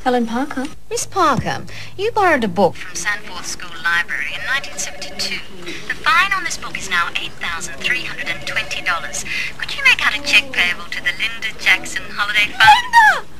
Helen Parker. Miss Parker, you borrowed a book from Sanforth School Library in 1972. The fine on this book is now $8,320. Could you make out a cheque payable to the Linda Jackson Holiday Fund? Linda!